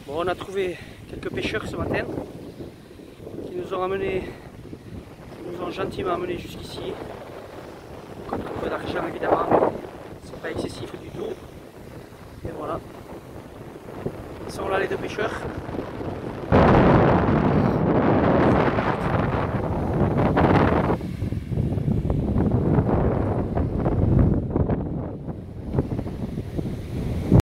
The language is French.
Bon, on a trouvé quelques pêcheurs ce matin qui nous ont gentiment amenés jusqu'ici. Contre un peu d'argent évidemment, mais c'est pas excessif du tout. Et voilà. Ils sont là les deux pêcheurs.